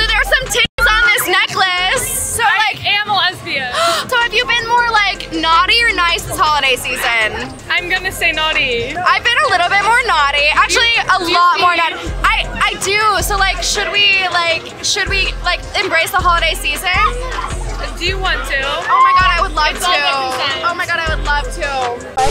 So there's some titties on this necklace. So I am a lesbian. So have you been more like naughty or nice this holiday season? I'm gonna say naughty. I've been a little bit more naughty. Actually, a lot more naughty. I do. So like, should we embrace the holiday season? Do you want to? Oh my god, I would love It's all about to. consent. Oh my god, I would love to.